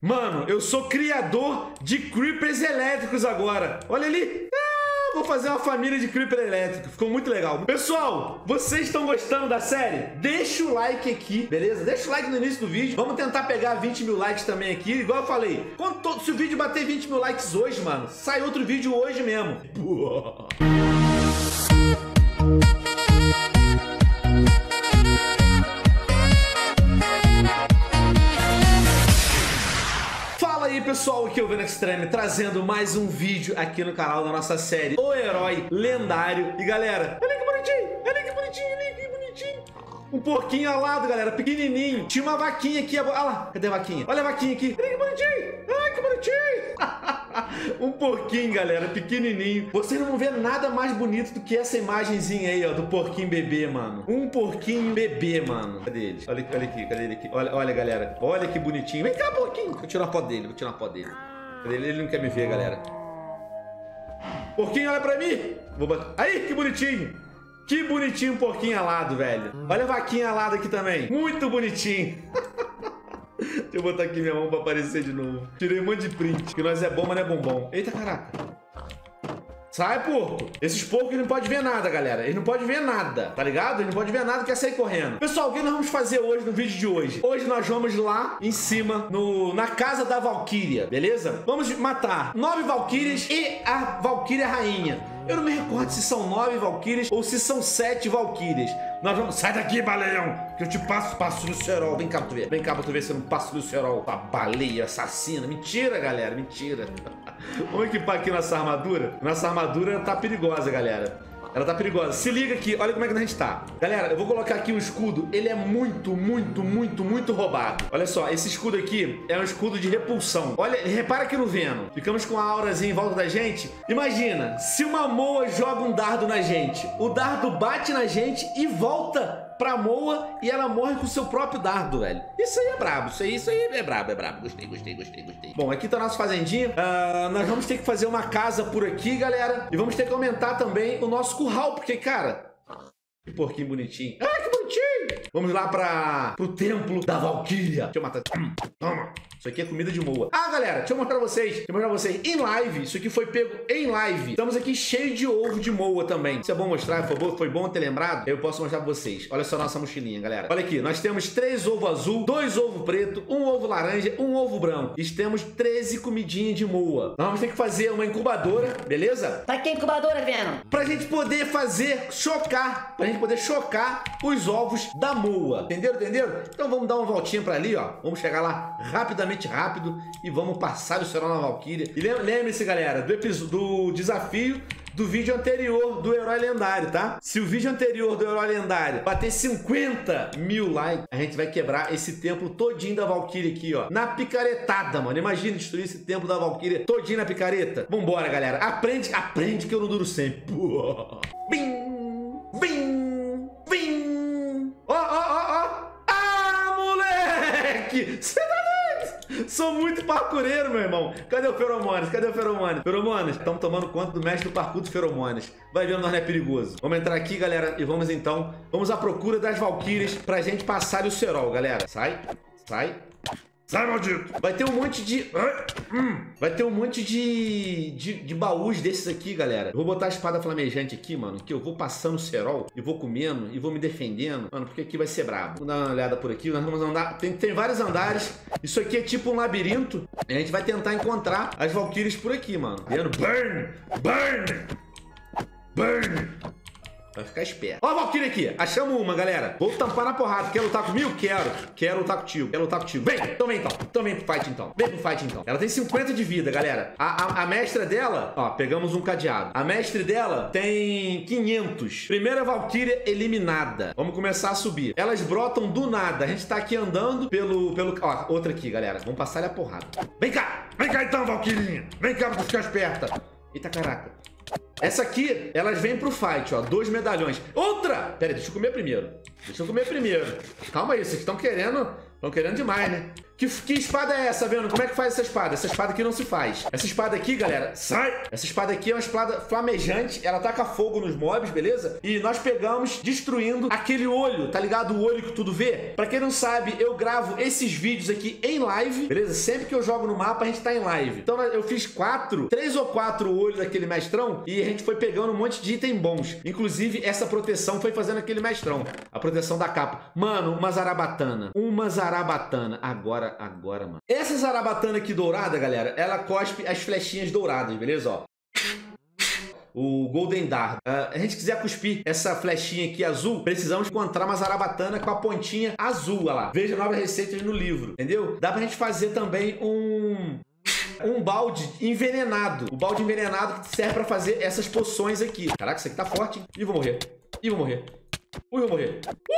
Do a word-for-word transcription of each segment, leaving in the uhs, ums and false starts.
Mano, eu sou criador de creepers elétricos agora. Olha ali. Ah, vou fazer uma família de creeper elétrico. Ficou muito legal. Pessoal, vocês estão gostando da série? Deixa o like aqui, beleza? Deixa o like no início do vídeo. Vamos tentar pegar vinte mil likes também aqui. Igual eu falei, quando todo, se o vídeo bater vinte mil likes hoje, mano, sai outro vídeo hoje mesmo. Boa. Fala aí pessoal, aqui é o Venom Extreme trazendo mais um vídeo aqui no canal da nossa série O Herói Lendário. E galera, olha que bonitinho, olha que bonitinho, olha que bonitinho. Um porquinho alado, galera, pequenininho. Tinha uma vaquinha aqui, olha lá, cadê a vaquinha? Olha a vaquinha aqui, olha que bonitinho, ai que bonitinho. Um porquinho, galera, pequenininho. Vocês não vão ver nada mais bonito do que essa imagenzinha aí, ó, do porquinho bebê, mano. Um porquinho bebê, mano. Cadê ele? Olha, olha aqui, cadê ele aqui? Olha, olha, galera, olha que bonitinho. Vem cá, porquinho. Vou tirar uma foto dele, vou tirar uma foto dele. Cadê ele? Ele não quer me ver, galera. Porquinho, olha pra mim. Vou botar... Aí, que bonitinho. Que bonitinho um porquinho alado, velho. Olha a vaquinha alada aqui também. Muito bonitinho. Deixa eu botar aqui minha mão pra aparecer de novo. Tirei um monte de print. Que nós é bom, mas não é bombom. Eita, caraca. Sai, porco. Esses porcos não podem ver nada, galera. Eles não podem ver nada, tá ligado? Eles não podem ver nada, quer sair correndo. Pessoal, o que nós vamos fazer hoje no vídeo de hoje? Hoje nós vamos lá em cima, no, na casa da Valkyria, beleza? Vamos matar nove Valkyrias e a Valkyria Rainha. Eu não me recordo se são nove Valkyrias ou se são sete Valkyrias. Nós vamos... Sai daqui, baleão, que eu te passo, passo no cerol. Vem cá pra tu ver. Vem cá pra tu ver se eu não passo no cerol. Tá, baleia, assassina. Mentira, galera, mentira. Vamos equipar aqui nossa armadura. Nossa armadura tá perigosa, galera. Ela tá perigosa. Se liga aqui, olha como é que a gente tá. Galera, eu vou colocar aqui o escudo. Ele é muito, muito, muito, muito roubado. Olha só, esse escudo aqui é um escudo de repulsão. Olha, repara aqui no Venom. Ficamos com a aurazinha em volta da gente. Imagina, se uma moa joga um dardo na gente, o dardo bate na gente e volta pra moa e ela morre com o seu próprio dardo, velho. Isso aí é brabo, isso aí, isso aí é brabo, é brabo. Gostei, gostei, gostei, gostei. Bom, aqui tá nossa fazendinha. Uh, nós vamos ter que fazer uma casa por aqui, galera. E vamos ter que aumentar também o nosso curral, porque, cara... Que porquinho bonitinho. Ah, que bonitinho! Vamos lá para pro templo da Valkyria. Deixa eu matar. Toma. Isso aqui é comida de moa. Ah, galera, deixa eu mostrar pra vocês. Deixa eu mostrar pra vocês. Em live, isso aqui foi pego em live. Estamos aqui cheio de ovo de moa também. Isso é bom mostrar, por favor? Foi bom ter lembrado? Eu posso mostrar pra vocês. Olha só a nossa mochilinha, galera. Olha aqui, nós temos três ovos azul, dois ovos preto, um ovo laranja, um ovo branco. E temos treze comidinhas de moa. Nós vamos ter que fazer uma incubadora, beleza? Pra que incubadora, Venom? Pra gente poder fazer chocar. Pra gente poder chocar os ovos da moa. Entenderam? Entenderam? Então vamos dar uma voltinha pra ali, ó. Vamos chegar lá rapidamente, rápido, e vamos passar o cerol na Valkyria. E lembre-se, galera, do, do desafio do vídeo anterior do Herói Lendário, tá? Se o vídeo anterior do Herói Lendário bater cinquenta mil likes, a gente vai quebrar esse templo todinho da Valkyria aqui, ó. Na picaretada, mano. Imagina destruir esse templo da Valkyria todinho na picareta. Vambora, galera. Aprende, aprende que eu não duro sempre. Bim! Bim! Bim! Ó, ó, ó, ó! Ah, moleque! Você tá doido? Sou muito parkureiro, meu irmão. Cadê o Feromonas? Cadê o Feromonas? Feromonas, estamos tomando conta do mestre do parkour do Feromonas. Vai vendo, nós não é perigoso. Vamos entrar aqui, galera, e vamos então... Vamos à procura das Valkyrias pra gente passar o cerol, galera. Sai, sai. Sai, maldito! Vai ter um monte de... Vai ter um monte de... De, de baús desses aqui, galera. Eu vou botar a espada flamejante aqui, mano, que eu vou passando o cerol e vou comendo e vou me defendendo. Mano, porque aqui vai ser brabo. Vou dar uma olhada por aqui. Nós vamos andar... Tem, tem vários andares. Isso aqui é tipo um labirinto. E a gente vai tentar encontrar as Valkyrias por aqui, mano. Vendo? Burn! Burn! Burn! Vai ficar esperto. Ó a Valkyria aqui. Achamos uma, galera. Vou tampar na porrada. Quer lutar comigo? Quero. Quero lutar contigo. Quero lutar contigo. Vem. Então vem, então. Então vem pro fight, então. Vem pro fight, então. Ela tem cinquenta de vida, galera. A, a, a mestra dela... Ó, pegamos um cadeado. A mestre dela tem quinhentos. Primeira Valkyria eliminada. Vamos começar a subir. Elas brotam do nada. A gente tá aqui andando pelo... pelo... Ó, outra aqui, galera. Vamos passar-lhe a porrada. Vem cá. Vem cá, então, Valkyrinha. Vem cá pra tu ficar esperta. Eita, caraca. Essa aqui, elas vêm pro fight, ó. Dois medalhões. Outra! Pera aí, deixa eu comer primeiro. Deixa eu comer primeiro. Calma aí, vocês estão querendo... Estão querendo demais, né? Que, que espada é essa, vendo? Como é que faz essa espada? Essa espada aqui não se faz. Essa espada aqui, galera, sai! Essa espada aqui é uma espada flamejante. Ela taca fogo nos mobs, beleza? E nós pegamos destruindo aquele olho, tá ligado? O olho que tudo vê. Pra quem não sabe, eu gravo esses vídeos aqui em live, beleza? Sempre que eu jogo no mapa, a gente tá em live. Então eu fiz quatro, três ou quatro olhos daquele mestrão e a gente foi pegando um monte de item bons. Inclusive, essa proteção foi fazendo aquele mestrão. A proteção da capa. Mano, uma zarabatana. Uma zarabatana. Agora, agora, mano. Essa zarabatana aqui dourada, galera, ela cospe as flechinhas douradas, beleza? Ó. O Golden Dart. Uh, a gente quiser cuspir essa flechinha aqui azul, precisamos encontrar uma zarabatana com a pontinha azul, olha lá. Veja novas receitas no livro, entendeu? Dá pra gente fazer também um... um balde envenenado. O balde envenenado que serve pra fazer essas poções aqui. Caraca, isso aqui tá forte, hein? Ih, vou morrer. Ih, vou morrer. Ui, vou morrer.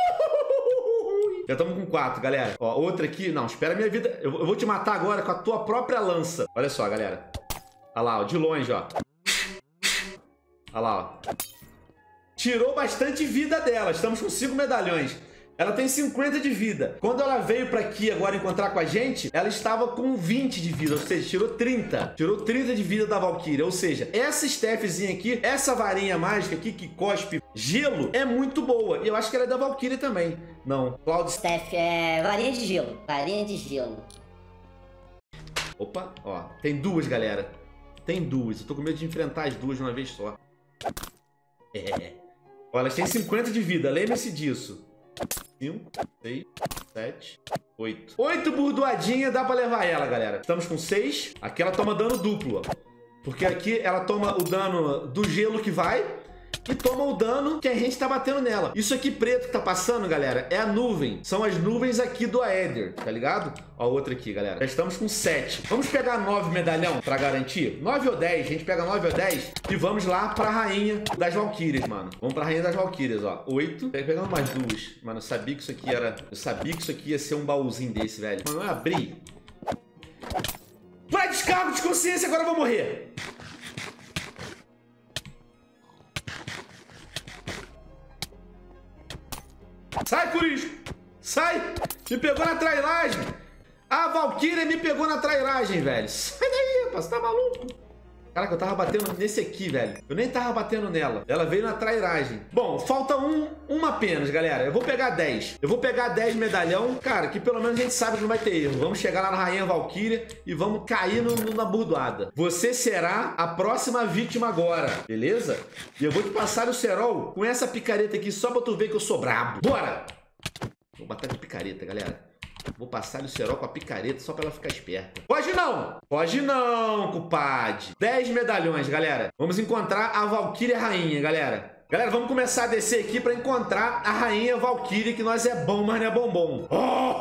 Já estamos com quatro, galera. Ó, outra aqui. Não, espera a minha vida. Eu, eu vou te matar agora com a tua própria lança. Olha só, galera. Olha lá, ó. De longe, ó. Olha lá, ó. Tirou bastante vida dela. Estamos com cinco medalhões. Ela tem cinquenta de vida. Quando ela veio pra aqui agora encontrar com a gente, ela estava com vinte de vida, ou seja, tirou trinta. Tirou trinta de vida da Valkyria. Ou seja, essa staffzinha aqui, essa varinha mágica aqui que cospe gelo, é muito boa. E eu acho que ela é da Valkyria também. Não, Cloud Staff é varinha de gelo. Varinha de gelo. Opa, ó. Tem duas, galera. Tem duas. Eu tô com medo de enfrentar as duas de uma vez só. É. Ó, elas têm cinquenta de vida. Lembre-se disso. cinco, seis, sete, oito. oito burdoadinhas, dá pra levar ela, galera. Estamos com seis. Aqui ela toma dano duplo, ó. Porque aqui ela toma o dano do gelo que vai e toma o dano que a gente tá batendo nela. Isso aqui preto que tá passando, galera, é a nuvem. São as nuvens aqui do Aether, tá ligado? Ó, outra aqui, galera. Já estamos com sete. Vamos pegar nove medalhão pra garantir? nove ou dez. A gente pega nove ou dez e vamos lá pra rainha das Valkyrias, mano. Vamos pra rainha das Valkyrias, ó. oito. Pegando mais duas. Mano, eu sabia que isso aqui era... Eu sabia que isso aqui ia ser um baúzinho desse, velho. Mano, eu abri. Vai, descargo de consciência, agora eu vou morrer. Sai, Corisco! Sai! Me pegou na trairagem! A Valkyria me pegou na trairagem, velho! Sai daí, rapaz! Você tá maluco? Caraca, eu tava batendo nesse aqui, velho. Eu nem tava batendo nela. Ela veio na trairagem. Bom, falta um, uma apenas, galera. Eu vou pegar dez. Eu vou pegar dez medalhão. Cara, que pelo menos a gente sabe que não vai ter erro. Vamos chegar lá na Rainha Valkyria e vamos cair no, no, na burdoada. Você será a próxima vítima agora, beleza? E eu vou te passar o cerol com essa picareta aqui só pra tu ver que eu sou brabo. Bora! Vou matar de picareta, galera. Vou passar o cerol com a picareta só pra ela ficar esperta. Foge não! Foge não, cupade. dez medalhões, galera. Vamos encontrar a Valkyria Rainha, galera. Galera, vamos começar a descer aqui pra encontrar a Rainha Valkyria, que nós é bom, mas não é bombom.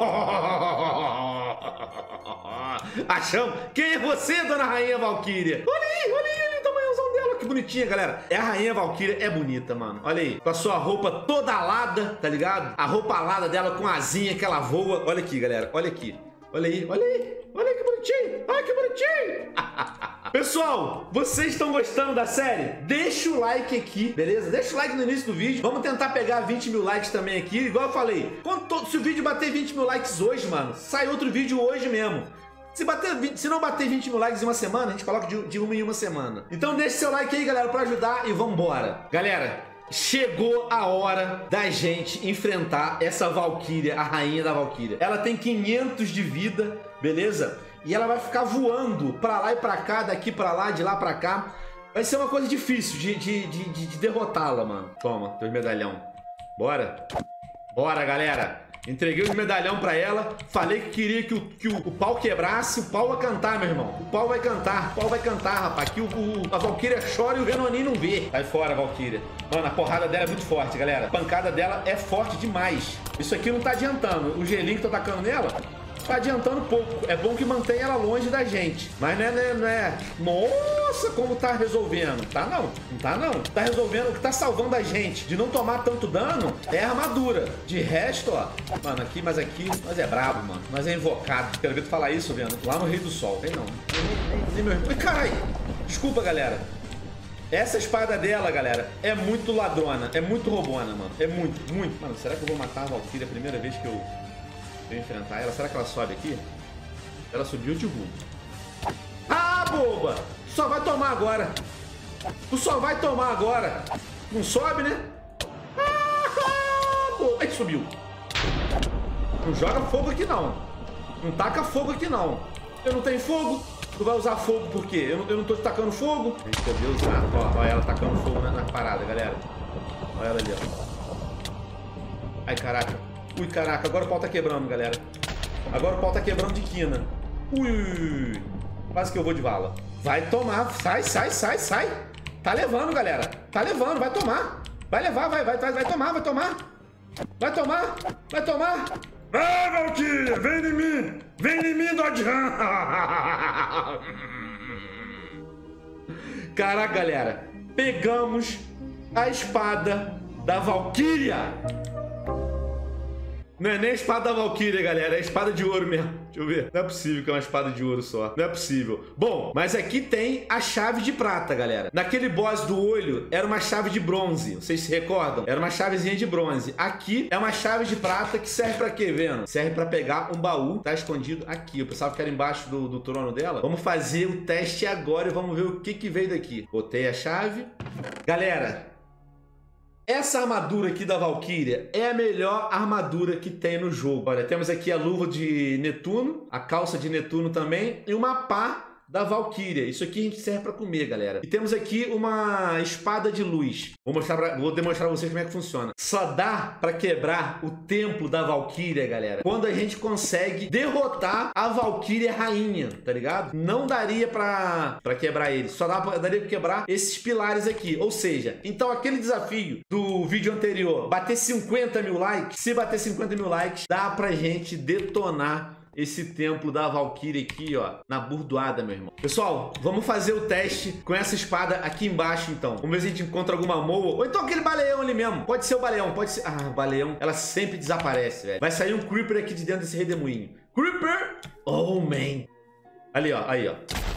Achamos? Quem é você, dona Rainha Valkyria? Olha aí, olha aí, olha aí o tamanhozão dela. Que bonitinha, galera. É a Rainha Valkyria, é bonita, mano. Olha aí, com a sua roupa toda alada, tá ligado? A roupa alada dela com a asinha que ela voa. Olha aqui, galera, olha aqui. Olha aí, olha aí. Olha aí que bonitinho. Olha que bonitinho. Pessoal, vocês estão gostando da série? Deixa o like aqui, beleza? Deixa o like no início do vídeo. Vamos tentar pegar vinte mil likes também aqui. Igual eu falei, quando, se o vídeo bater vinte mil likes hoje, mano, sai outro vídeo hoje mesmo. Se, bater, se não bater vinte mil likes em uma semana, a gente coloca de, de uma em uma semana. Então deixa seu like aí, galera, pra ajudar e vambora. Galera, chegou a hora da gente enfrentar essa Valkyria, a rainha da Valkyria. Ela tem quinhentos de vida, beleza? E ela vai ficar voando pra lá e pra cá, daqui pra lá, de lá pra cá. Vai ser uma coisa difícil de, de, de, de, de derrotá-la, mano. Toma, dois medalhão. Bora? Bora, galera. Entreguei os medalhão pra ela. Falei que queria que o, que o, o pau quebrasse. O pau vai cantar, meu irmão. O pau vai cantar. O pau vai cantar, rapaz. Aqui o, o, a Valkyria chora e o Venonin não vê. Sai fora, Valkyria. Mano, a porrada dela é muito forte, galera. A pancada dela é forte demais. Isso aqui não tá adiantando. O gelinho que tô tacando nela tá adiantando pouco. É bom que mantenha ela longe da gente. Mas não é, não é, não é... Nossa, como tá resolvendo. Tá não. Não tá não. Tá resolvendo. O que tá salvando a gente de não tomar tanto dano é a armadura. De resto, ó. Mano, aqui, mas aqui, nós é brabo, mano. Nós é invocado. Quero ver tu falar isso, vendo? Lá no Rei do Sol. Tem não. Nem meu irmão. Ai, caralho. Desculpa, galera. Essa espada dela, galera, é muito ladrona. É muito roubona, mano. É muito, muito. Mano, será que eu vou matar a Valkyria a primeira vez que eu... eu enfrentar ela? Será que ela sobe aqui? Ela subiu de rumo. Ah, boba! Só vai tomar agora. Tu só vai tomar agora. Não sobe, né? Ah, boba. Aí subiu. Não joga fogo aqui, não. Não taca fogo aqui, não. Eu não tenho fogo. Tu vai usar fogo por quê? Eu não, eu não tô te tacando fogo. A gente poder usar. Ó, ó ela tacando fogo na, na parada, galera. Olha ela ali, ó. Ai, caraca. Ui, caraca. Agora o pau tá quebrando, galera. Agora o pau tá quebrando de quina. Ui, ui, ui. Quase que eu vou de vala. Vai tomar. Sai, sai, sai, sai. Tá levando, galera. Tá levando. Vai tomar. Vai levar, vai, vai, vai, vai tomar, vai tomar. Vai tomar. Vai tomar. Vai, Valkyria. Vem em mim. Vem em mim, Dodge Ram. Caraca, galera. Pegamos a espada da Valkyria. Não é nem a espada da Valkyria, galera. É a espada de ouro mesmo. Deixa eu ver. Não é possível que é uma espada de ouro só. Não é possível. Bom, mas aqui tem a chave de prata, galera. Naquele boss do olho, era uma chave de bronze. Vocês se recordam? Era uma chavezinha de bronze. Aqui é uma chave de prata que serve pra quê, vendo? Serve pra pegar um baú. Tá escondido aqui. Eu pensava que era embaixo do, do trono dela. Vamos fazer o teste agora e vamos ver o que que veio daqui. Botei a chave. Galera... essa armadura aqui da Valkyria é a melhor armadura que tem no jogo. Olha, temos aqui a luva de Netuno, a calça de Netuno também e uma pá da Valkyria. Isso aqui a gente serve para comer, galera. E temos aqui uma espada de luz. Vou mostrar pra, vou demonstrar pra vocês como é que funciona. Só dá para quebrar o templo da Valkyria, galera, quando a gente consegue derrotar a Valkyria rainha, tá ligado? Não daria para para quebrar ele. Só dá pra, daria para quebrar esses pilares aqui. Ou seja, então aquele desafio do vídeo anterior, bater cinquenta mil likes, se bater cinquenta mil likes, dá pra gente detonar esse templo da Valkyria aqui, ó, na burdoada, meu irmão. Pessoal, vamos fazer o teste com essa espada aqui embaixo, então. Vamos ver se a gente encontra alguma moa. Ou então aquele baleão ali mesmo. Pode ser o baleão, pode ser... ah, o baleão, ela sempre desaparece, velho. Vai sair um Creeper aqui de dentro desse redemoinho. Creeper! Oh, man. Ali, ó, aí, ó.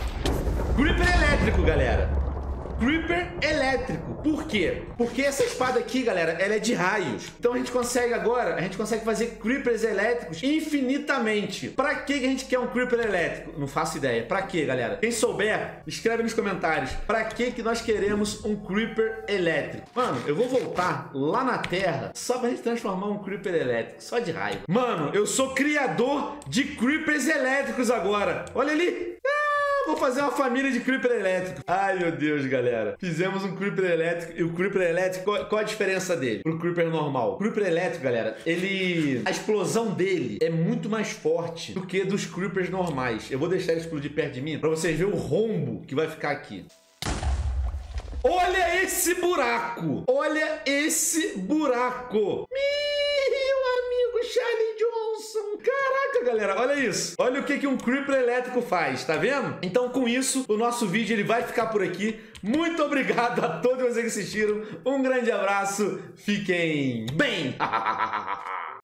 Creeper elétrico, galera. Creeper elétrico. Por quê? Porque essa espada aqui, galera, ela é de raios. Então a gente consegue agora, a gente consegue fazer Creepers elétricos infinitamente. Pra que a gente quer um Creeper elétrico? Não faço ideia. Pra quê, galera? Quem souber, escreve nos comentários. Pra que que nós queremos um Creeper elétrico? Mano, eu vou voltar lá na Terra só pra gente transformar um Creeper elétrico. Só de raio. Mano, eu sou criador de Creepers elétricos agora. Olha ali. Vou fazer uma família de Creeper elétrico. Ai, meu Deus, galera. Fizemos um Creeper elétrico. E o Creeper elétrico, qual, qual a diferença dele pro Creeper normal? O Creeper elétrico, galera, ele... a explosão dele é muito mais forte do que dos Creepers normais. Eu vou deixar ele explodir perto de mim pra vocês verem o rombo que vai ficar aqui. Olha esse buraco! Olha esse buraco! Meu amigo Charlie Johnson! Caraca, galera, olha isso! Olha o que, que um Creeper elétrico faz, tá vendo? Então, com isso, o nosso vídeo ele vai ficar por aqui. Muito obrigado a todos vocês que assistiram. Um grande abraço. Fiquem bem!